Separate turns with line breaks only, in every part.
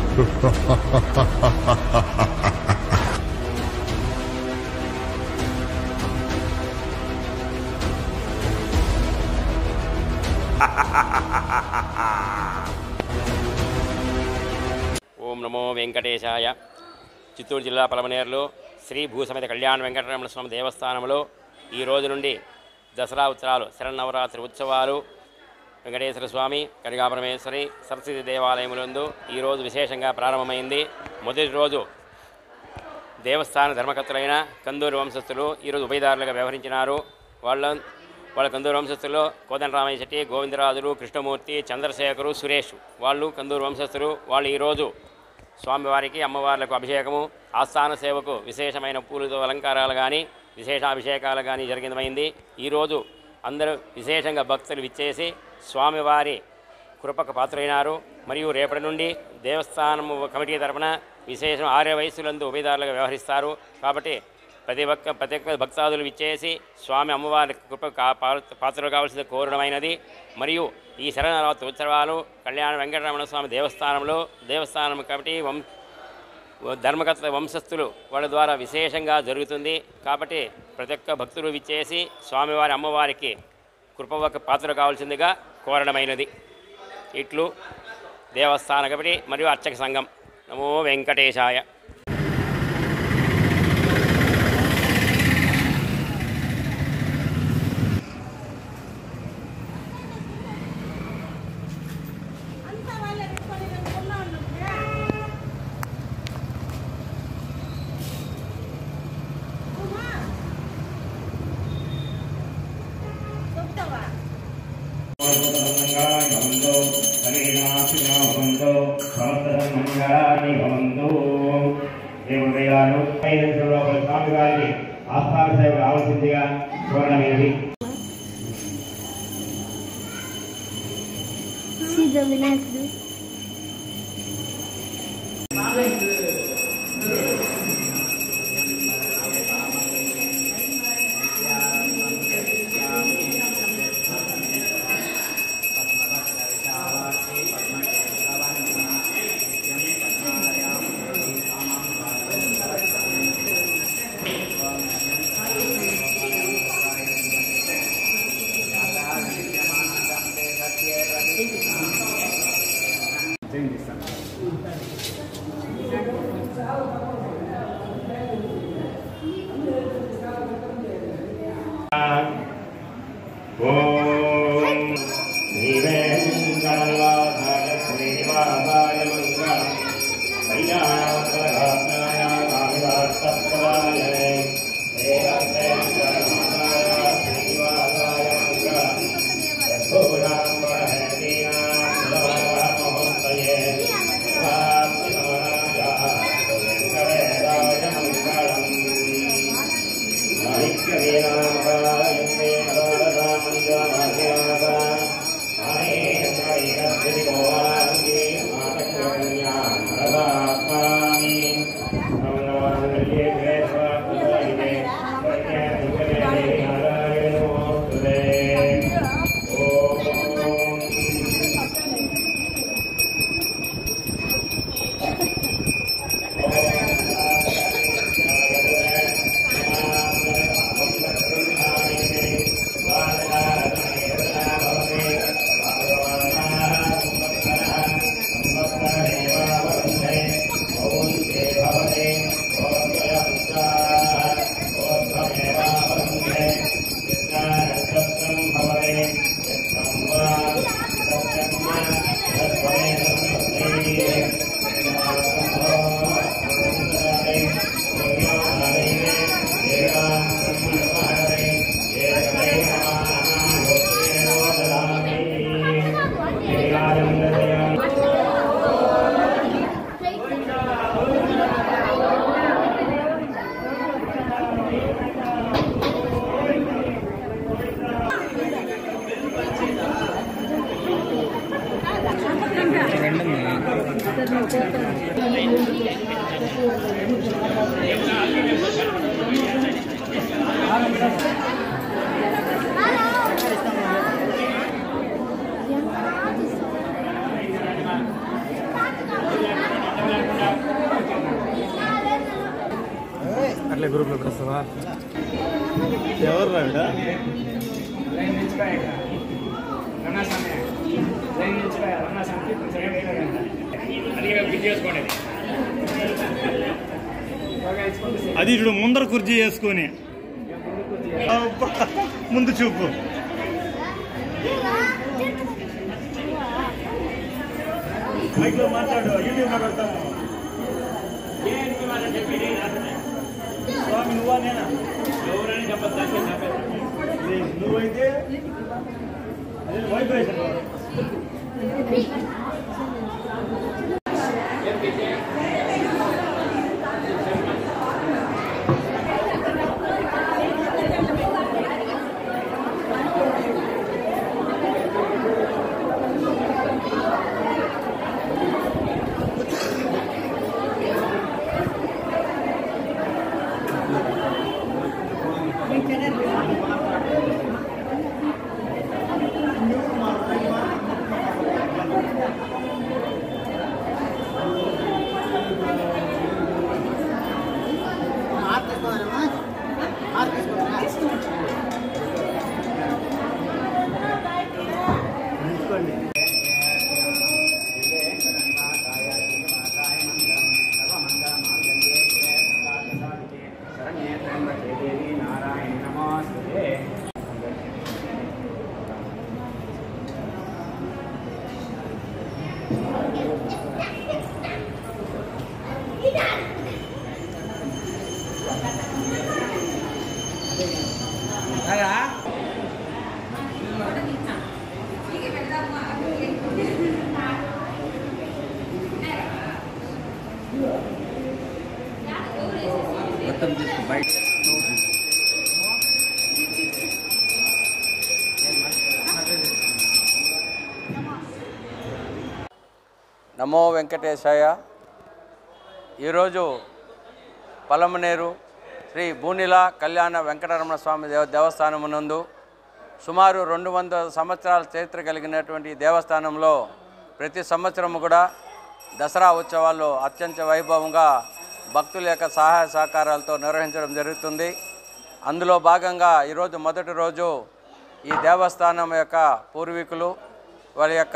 ఓం నమో వెంకటేశాయ. చిత్తూరు జిల్లా పలమనేరులో శ్రీ భూసమేత కళ్యాణ వెంకటరమణ స్వామి దేవస్థానంలో ఈ రోజు నుండి దసరా ఉత్సవాలు, శరన్నవరాత్రి ఉత్సవాలు వెంకటేశ్వర స్వామి, కనకాపరమేశ్వరి, సరస్వతి దేవాలయములందు ఈరోజు విశేషంగా ప్రారంభమైంది. మొదటి రోజు దేవస్థాన ధర్మకర్తలైన కందూరు వంశస్థులు ఈరోజు ఉభయదారులుగా వ్యవహరించినారు. వాళ్ళ కందూరు వంశస్థుల్లో కోదండరామయ్య శెట్టి, గోవిందరాజులు, కృష్ణమూర్తి, చంద్రశేఖరు, సురేష్ వాళ్ళు కందూరు వంశస్థులు. వాళ్ళు ఈరోజు స్వామివారికి అమ్మవార్లకు అభిషేకము, ఆస్థాన సేవకు విశేషమైన పూలతో అలంకారాలు కానీ విశేషాభిషేకాలు కానీ జరిగిందమైంది. ఈరోజు అందరూ విశేషంగా భక్తులు విచ్చేసి స్వామివారి కృపకు పాత్రైనారు. మరియు రేపటి నుండి దేవస్థానం కమిటీ తరఫున విశేషం 6 వయస్సులందు ఉభయదారులుగా వ్యవహరిస్తారు. కాబట్టి ప్రతి ఒక్క భక్తాదులు విచ్చేసి స్వామి అమ్మవారి కృప పాత్రలు కావాల్సింది కోరడమైనది. మరియు ఈ శరన్నవరాత్రి ఉత్సవాలు కళ్యాణ వెంకటరమణ స్వామి దేవస్థానంలో దేవస్థానం కమిటీ ధర్మకర్త వంశస్థులు వాళ్ళ ద్వారా విశేషంగా జరుగుతుంది. కాబట్టి ప్రతి ఒక్క భక్తులు విచ్చేసి స్వామివారి అమ్మవారికి కృప పాత్ర కావాల్సిందిగా కోరడమైనది. ఇట్లు దేవస్థాన కమిటీ మరియు అర్చక సంఘం. నమో వెంకటేశాయ.
స్వామివారికి ఆస్థాన సేవ కావాల్సిందిగా కోరడమైనది.
వినాయకుడు ఎవరు రావిడ అది ఇప్పుడు ముందర కుర్చీ చేసుకొని ముందు చూపు మైక్లో మాట్లాడు యూట్యూబ్ మాట్లాడతాము స్వామి నువ్వా నేనా ఎవరని చెప్పదు నువ్వైతే అదే వైబ్రేషన్
నమో వెంకటేశాయ. ఈరోజు పలమనేరు శ్రీ భూనిల కళ్యాణ వెంకటరమణ స్వామి దేవస్థానం నందు సుమారు 200 సంవత్సరాల చరిత్ర కలిగినటువంటి దేవస్థానంలో ప్రతి సంవత్సరం కూడా దసరా ఉత్సవాల్లో అత్యంత వైభవంగా భక్తుల యొక్క సహాయ సహకారాలతో నిర్వహించడం జరుగుతుంది. అందులో భాగంగా ఈరోజు మొదటి రోజు ఈ దేవస్థానం యొక్క పూర్వీకులు వారి యొక్క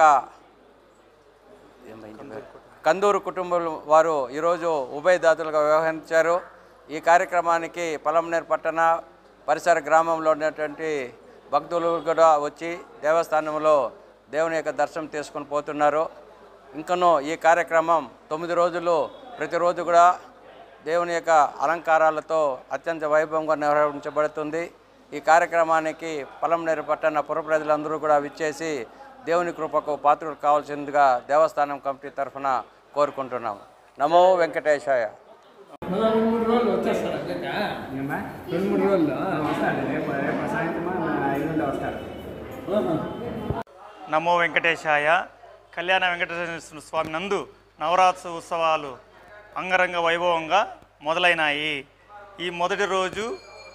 కందూరు కుటుంబం వారు ఈరోజు ఉభయదాతలుగా వ్యవహరించారు. ఈ కార్యక్రమానికి పలమనేరు పట్టణ పరిసర గ్రామంలో ఉన్నటువంటి భక్తులు కూడా వచ్చి దేవస్థానంలో దేవుని యొక్క దర్శనం తీసుకొని పోతున్నారు. ఇంకనూ ఈ కార్యక్రమం 9 రోజులు ప్రతిరోజు కూడా దేవుని యొక్క అలంకారాలతో అత్యంత వైభవంగా నిర్వహించబడుతుంది. ఈ కార్యక్రమానికి పలమనేరు పట్టణ పుర ప్రజలందరూ కూడా విచ్చేసి దేవుని కృపకు పాత్రులు కావాల్సిందిగా దేవస్థానం కమిటీ తరఫున కోరుకుంటున్నాం. నమో వెంకటేశాయ.
2-3 రోజులు వచ్చేస్తారు. 2-3 రోజులు వస్తారు. రేపు సాయంత్రం 5 వస్తారు.
నమో వెంకటేశాయ. కళ్యాణ వెంకటేశ్వర స్వామి నందు నవరాత్రి ఉత్సవాలు అంగరంగ వైభవంగా మొదలైనాయి. ఈ మొదటి రోజు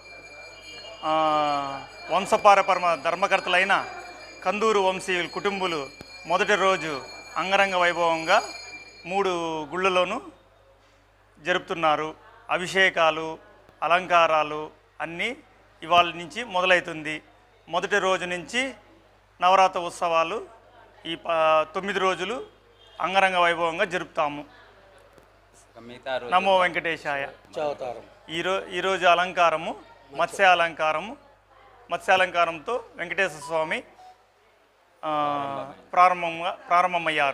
వంశపారపరమ ధర్మకర్తలైన కందూరు వంశీయుల కుటుంబులు మొదటి రోజు అంగరంగ వైభవంగా 3 గుళ్ళలోనూ జరుపుతున్నారు. అభిషేకాలు, అలంకారాలు అన్నీ ఇవాళ నుంచి మొదలవుతుంది. మొదటి రోజు నుంచి నవరాత్రి ఉత్సవాలు ఈ 9 రోజులు అంగరంగ వైభవంగా జరుపుతాము. నమో వెంకటేశాయ. ఈరోజు అలంకారము మత్స్యాలంకారంతో వెంకటేశ్వర స్వామి ప్రారంభమయ్యారు.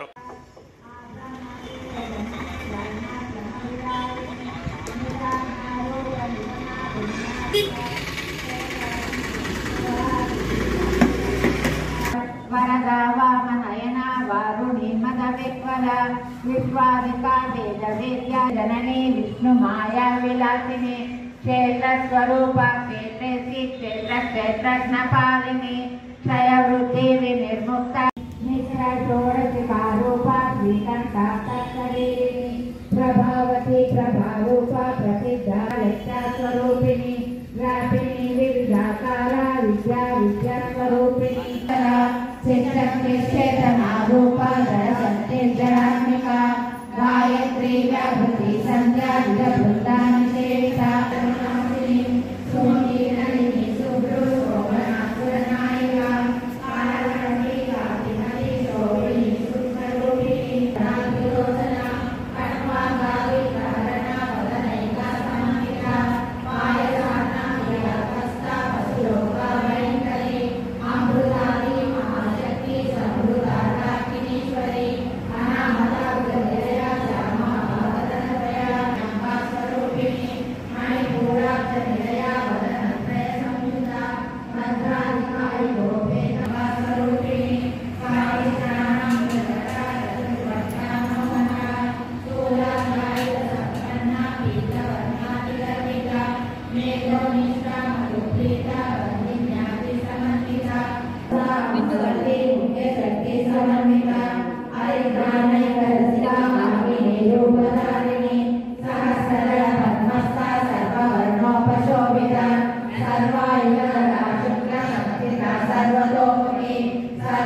వరదా వామనయన వారుణి మద విక్వల విశ్వాదికా వేద వేద్య జననీ విష్ణు మాయా విలాసిని క్షేత్ర స్వరూప క్షేత్రసి క్షేత్రజ్ఞ పాలిని క్షయ వృద్ధి వినిర్ముక్త మిశ్ర షోడశికారూప శ్రీకంఠాక్షరీని ప్రభావతి ప్రభారూప ప్రసిద్ధ లక్ష్యస్వరూపిణి వ్యాపిని వివిధాకార విద్యాస్వరూపిణి చిత్తక్షేత్రమారూప జరాత్మిక గాయత్రి వ్యాభృతి సంధ్యా బృందాని సేవిత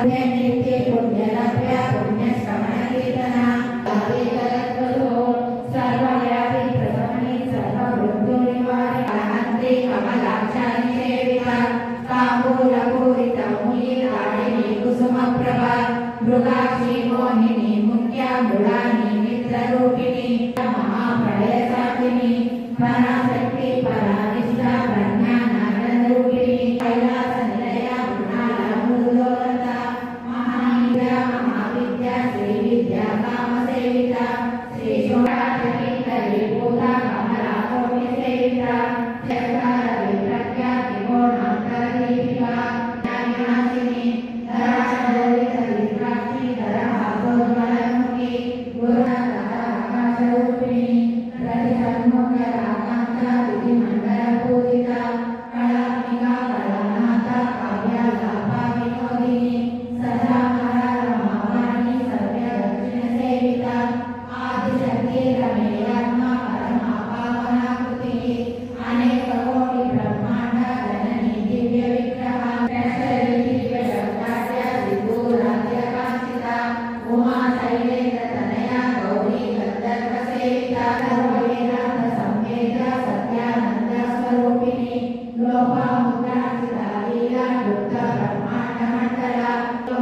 नित्य पुण्यलभ्य पुण्यश्रवण कीर्तना सर्वव्यापी प्रथमनि सर्ववृद्धोनिवारि अहन्त्री कमलाक्षानि सेविता ताम्बूलपूरिता मुयिलाडिनी कुसुमप्रभा मृगाक्षी मोहिनी मुख्या मृडानी मित्ररूपिणी महाप्रलयसाक्षिणी पराशक्ति परानिष्ठा प्रज्ञानानन्दरूपिणी कैलासनिलया मृणालमृदोलता महानिद्रा महाविद्या श्रीविद्या कामसेविता श्रीशोणाचकीकरीभूता कमलाकोटिसेविता चकारविप्रख्यातिगुणान्तरदीपिका ज्ञानिनाशिनी धराशोलितविद्राक्षी धरहासोज्ज्वलमुखी गुरुणधराकाशरूपिणी प्रतिसन्मुखराकान्ता विधिमण्डलपूजिता कलात्मिका कलानाथा काव्यालापा विनोदिनी सदामरा रमावाणी सर्वदक्षिणसेविता आदिशक्ति रमेयात्मा परमा पावनाकृतिः अनेककोटि ब्रह्माण्ड जननी दिव्यविग्रहा दिव्यशब्दाढ्या सिद्धूराध्यकांक्षिता उमा शैलेन्द्रतनया गौरी गन्धर्वसेविता सर्ववेदान्त संवेद्या सत्यानन्दस्वरूपिणी लोपामुद्राक्षिता लीला युक्त ब्रह्माण्डमण्डला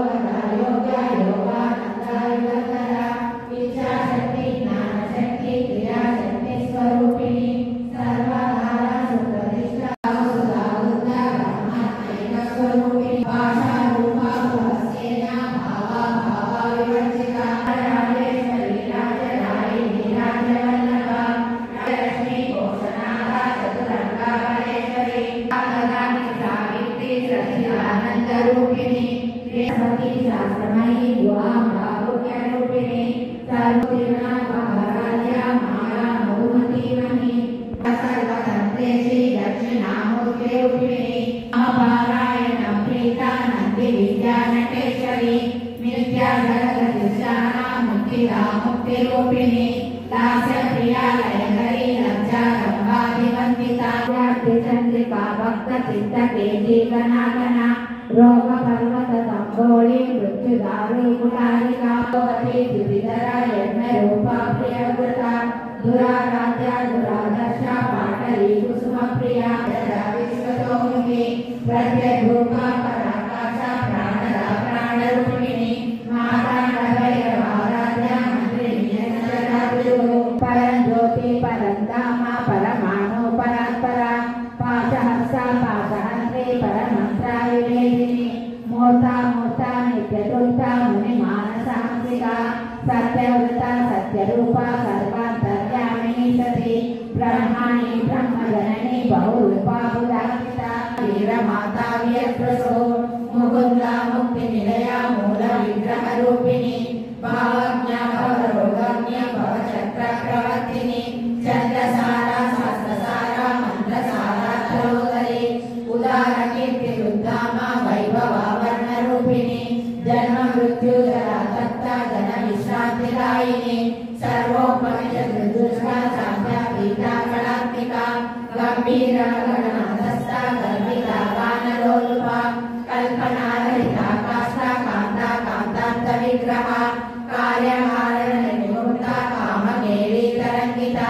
योगदा योगानन्दा युगधरा इच्छाशक्ति ज्ञानशक्ति क्रियाशक्ति स्वरूपिणी सर्वाधारा सुप्रतिष्ठा सुधा बुद्धा ब्रह्मात्मैकस्वरूपिणी भाषा रूपा पुरस्तेना भावा भावा विवर्जिता राजेश्वरी राजरायिणी राजवल्लभा राजलक्ष्मी घोषणाधा चतुरङ्गा परेश्वरी आगदानि सावित्री सच्चिदानन्दरूपिणी बृहस्पति शास्त्रमयी गुहां कारुण्यरूपिणी सर्वतीर्णा महाराज्या माया मधुमतीमणि सर्वतन्त्रेशी दक्षिणामूर्तिरूपिणी महापारायण प्रीता नन्दी विद्यानटेश्वरी मिथ्या जगदृशाना मुक्तिदा मुक्तिरूपिणी लास्यप्रिया लयकरी लज्जा गंगाधिवन्दिता चन्द्रिका भक्तचित्तकेजी गणागणा रोगपर्वत तम्बोळी मृत्युदारी कुलारिका भवती द्विधरा यज्ञरूपा प्रियव्रता दुराराध्या दुरादर्शा पाटली कुसुमप्रिया विश्वतोमुखी प्रत्यग्रूपा पराकाशा प्राणदा प्राणरूपिणी माताण्डभैरवाराध्या मन्त्रिणी परञ्ज्योति परन्धामा परमाणु परात्परा पाशहंसा पाशहन्त्री परमन्त्रायुवेदिनी मूर्ता मूर्ता नित्यतुल्ता मुनिमानसांसिका सत्यवृता सत्यरूपा सर्वान्तर्यामिनी सती ब्रह्माणि ब्रह्मजननी बहुरूपा बुधान्विता वीरमाता व्यप्रसो मुकुन्दा मुक्तिनिलया मूलविग्रहरूपिणी भावज्ञा भवरोगज्ञा भवचक्रप्रवर्तिनी चन्द्रसारा शास्त्रसारा मन्त्रसारा धरोदरी उदारकीर्तिरुद्धामा वैभवावर्णरूपिणी जन्म मृत्यु जरातप्ता जनविश्रान्तिदायिनी सर्वोपनिषदृदुष्टा साध्यापीठा कलात्मिका गम्भीरा गणनाथस्था गर्भिता गानलोलुपा कल्पनारहिता काष्ठा कान्ता कान्तान्तविग्रहा कार्यहारणनिर्मुक्ता कामकेली तरङ्गिता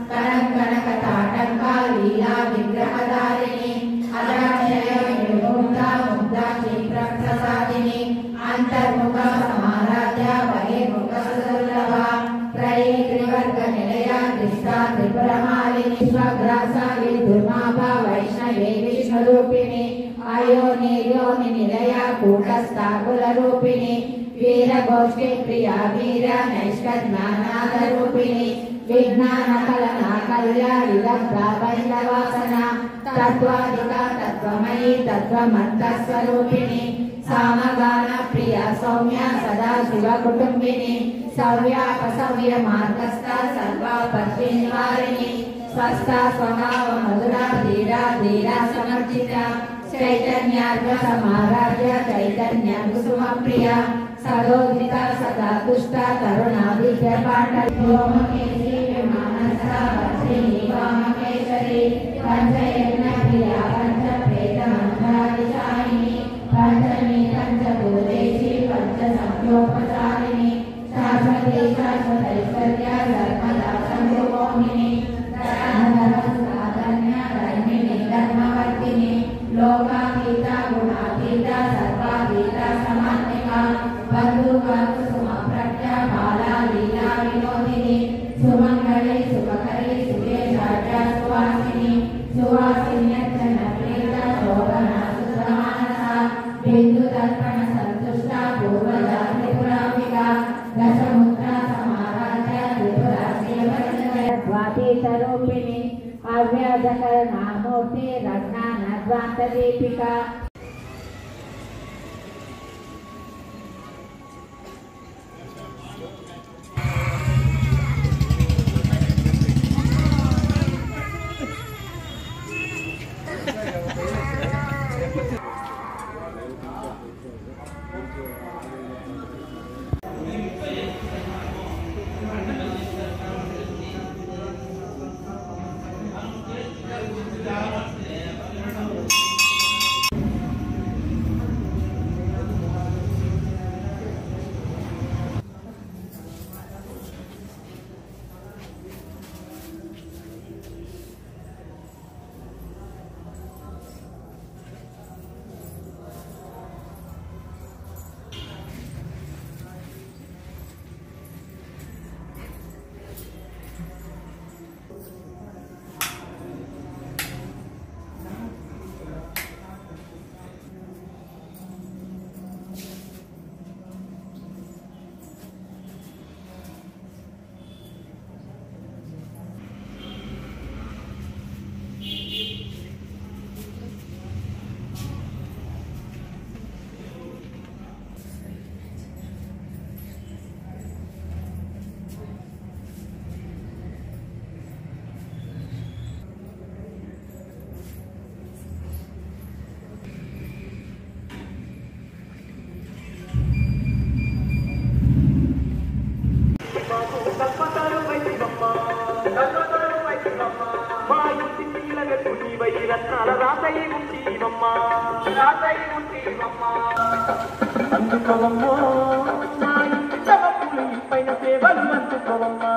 कनकनकताटङ्का लीला विग्रहधारिणी अजाक्षय निर्मुक्ता मुग्धा क्षिप्रप्रसादिनी अन्तर्मुखा समाराध्या बहिर्मुखसुदुर्लभा त्रयी त्रिवर्गनिलया दृष्टा त्रिपुरमालिनी स्वग्रासाली दुर्माभा वैष्णवी विष्णुरूपिणी अयोनि निलया कूटस्था कुलरूपिणी वीरगोष्ठी प्रिया वीर नैष्कज्ञानादरूपिणी विज्ञानकलना कल्याणिदग्धा वैष्णवासना तत्त्वादिका तत्त्वमयी तत्त्वमन्तस्वरूपिणी सामगान प्रिया सौम्या सदा शिवकुटुम्बिनी सव्यापसव्य मार्गस्था सर्वापत्तिनिवारिणी स्वस्था स्वभाव मधुरा धीरा धीरा समर्जिता चैतन्यार्घ समाराध्य चैतन्य कुसुमप्रिया सदोदिता सदा तुष्टा करुणादित्य पाटलोमकेशी विमानस्था वत्सिनी वामकेशरी पंचयज्ञ प्रिया पंच प्रेत मंत्रादिशायिनी पंचमी पंचभूतेशी सुमप्रज्ञा बाला लीला विनोदिनी सुमंगले सुभकरे सुवेशाढ्या सुवासिनी सुवासिन्यर्चन प्रीता शोभना सुसमानसा बिंदु दर्पण संतुष्टा पूर्वजा त्रिपुरांबिका दशमुद्रा समाराध्य त्रिपुरा स्वातीतरूपिणी अव्याजकरणामूर्ति रत्नानध्वान्तदीपिका
అందుకోవమ్మో నా ఇంటి తలపులు పైన సేవలు అందుకోవమ్మా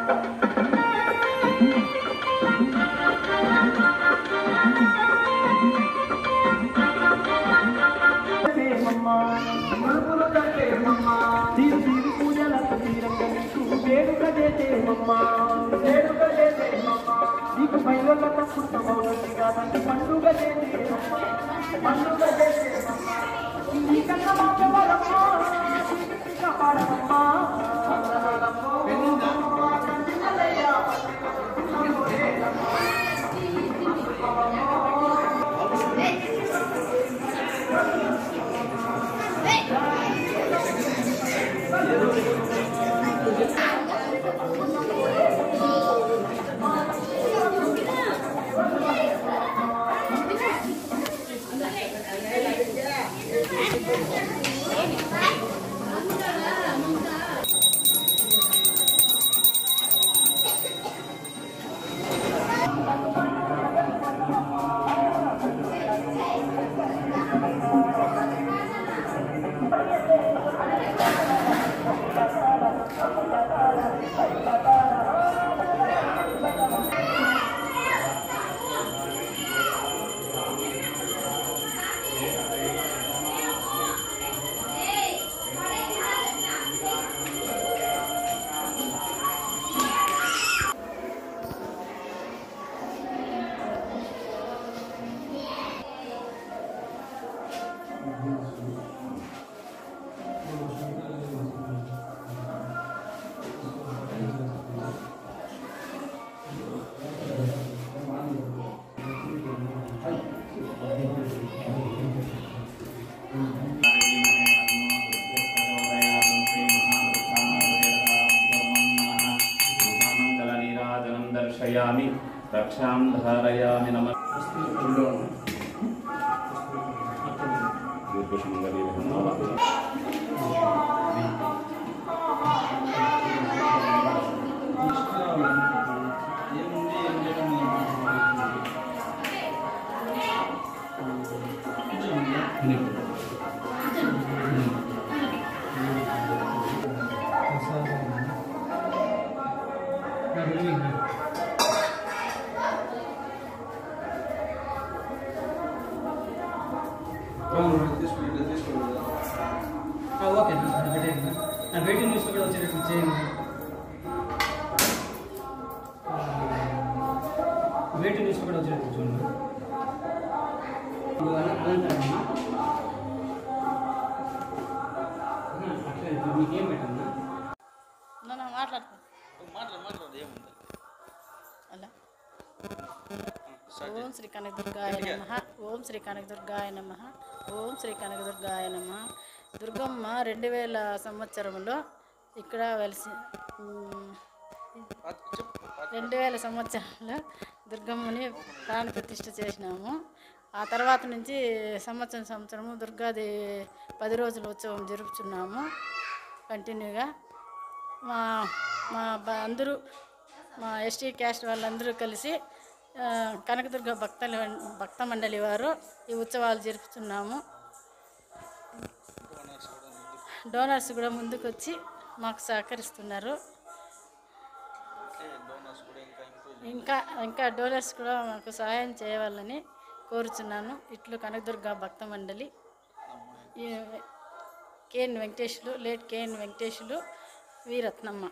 మరుపులు కట్టేమమ్మా తీరు పూజలకు తీరంగా నీకు వేడుక చేసేమమ్మా వేడుక చేసేమమ్మా నీకు పైన తప్పుతామవుతుంది కాదండి పండుగ చేసేమమ్మా పండుగ చేసేమమ్మా నీకన్నా మాట్లాడమ్మా కాపాడమ్మా
दर्शयामि रक्षां धारयामि नमः
ఓకే వెయిటింగ్ న్యూస్లో కూడా వచ్చేటట్టు చేయండి. వెయిటింగ్ న్యూస్లో కూడా వచ్చేటట్టు చూడండి. మీకేం పెట్టన్నా
మాట్లాడు ఏముంది
అలా ఓం శ్రీ కనకదుర్గాయ నమః. ఓం శ్రీ కనకదుర్గాయ నమః. ఓం శ్రీ కనకదుర్గాయ నమః. దుర్గమ్మ 2000 సంవత్సరంలో ఇక్కడ వెలిసి 2000 సంవత్సరంలో దుర్గమ్మని ప్రాణ ప్రతిష్ఠ చేసినాము. ఆ తర్వాత నుంచి సంవత్సరము దుర్గాదేవి 10 రోజుల ఉత్సవం జరుపుతున్నాము కంటిన్యూగా. అందరూ మా ఎస్టీ క్యాస్ట్ వాళ్ళందరూ కలిసి కనకదుర్గ భక్త మండలి వారు ఈ ఉత్సవాలు జరుపుతున్నాము. డోనర్స్ కూడా ముందుకు వచ్చి మాకు సహకరిస్తున్నారు. ఇంకా డోనర్స్ కూడా మాకు సహాయం చేయవాలని కోరుచున్నాను. ఇట్లు కనకదుర్గ భక్త మండలి KN Venkatesulu, late KN Venkatesulu, Veeratnamma.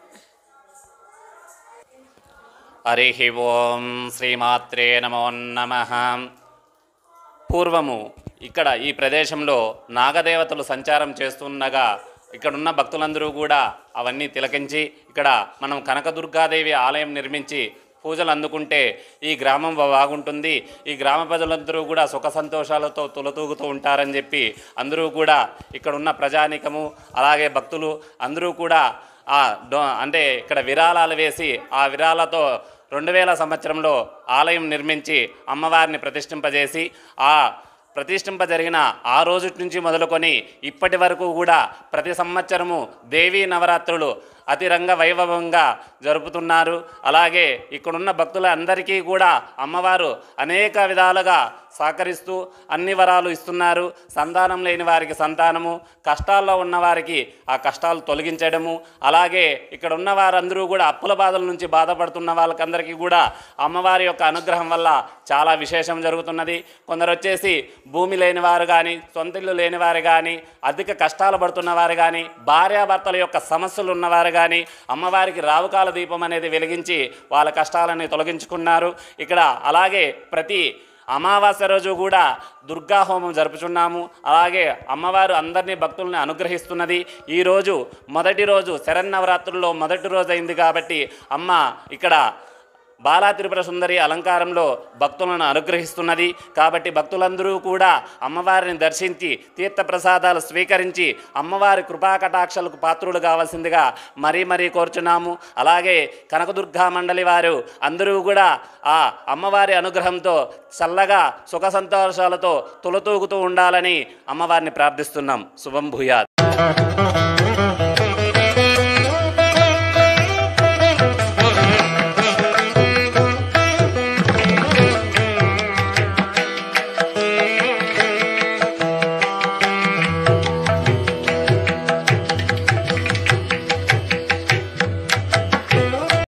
Hari Om శ్రీమాత్రే నమో నమః. పూర్వము ఇక్కడ ఈ ప్రదేశంలో నాగదేవతలు సంచారం చేస్తుండగా ఇక్కడున్న భక్తులందరూ కూడా అవన్నీ తిలకించి ఇక్కడ మనం కనకదుర్గాదేవి ఆలయం నిర్మించి పూజలు అందుకుంటే ఈ గ్రామం బాగుంటుంది, ఈ గ్రామ ప్రజలందరూ కూడా సుఖ సంతోషాలతో తులతూగుతూ ఉంటారని చెప్పి అందరూ కూడా ఇక్కడున్న ప్రజానికము అలాగే భక్తులు అందరూ కూడా అంటే ఇక్కడ విరాళాలు వేసి ఆ విరాళాలతో 2000 సంవత్సరంలో ఆలయం నిర్మించి అమ్మవారిని ప్రతిష్ఠింపజేసి ఆ ప్రతిష్ఠింపజరిగిన ఆ రోజు నుంచి మొదలుకొని ఇప్పటి వరకు కూడా ప్రతి సంవత్సరము దేవీ నవరాత్రులు అతిరంగ వైభవంగా జరుపుతున్నారు. అలాగే ఇక్కడున్న భక్తులందరికీ కూడా అమ్మవారు అనేక విధాలుగా సహకరిస్తూ అన్ని వరాలు ఇస్తున్నారు. సంతానం లేని వారికి సంతానము, కష్టాల్లో ఉన్నవారికి ఆ కష్టాలు తొలగించడము, అలాగే ఇక్కడ ఉన్న వారందరూ కూడా అప్పుల బాధల నుంచి బాధపడుతున్న వాళ్ళకందరికీ కూడా అమ్మవారి యొక్క అనుగ్రహం వల్ల చాలా విశేషం జరుగుతున్నది. కొందరు వచ్చేసి భూమి లేని వారు కానీ, సొంత ఇల్లు లేని వారు కానీ, అధిక కష్టాలు పడుతున్న వారు కానీ, భార్యాభర్తల యొక్క సమస్యలు ఉన్నవారు కానీ అమ్మవారికి రావుకాల దీపం అనేది వెలిగించి వాళ్ళ కష్టాలని తొలగించుకున్నారు. ఇక్కడ అలాగే ప్రతి అమావాస్య రోజు కూడా దుర్గా హోమం జరుపుచున్నాము. అలాగే అమ్మవారు అందరినీ భక్తుల్ని అనుగ్రహిస్తున్నది. ఈరోజు మొదటి రోజు శరన్నవరాత్రుల్లో మొదటి రోజు అయింది కాబట్టి అమ్మ ఇక్కడ బాలా త్రిపుర సుందరి అలంకారంలో భక్తులను అనుగ్రహిస్తున్నది. కాబట్టి భక్తులందరూ కూడా అమ్మవారిని దర్శించి తీర్థప్రసాదాలు స్వీకరించి అమ్మవారి కృపాకటాక్షలకు పాత్రులు కావాల్సిందిగా మరీ మరీ కోరుచున్నాము. అలాగే కనకదుర్గా మండలి వారు అందరూ కూడా ఆ అమ్మవారి అనుగ్రహంతో చల్లగా సుఖ సంతోషాలతో తులతూగుతూ ఉండాలని అమ్మవారిని ప్రార్థిస్తున్నాం. శుభం భూయాత్.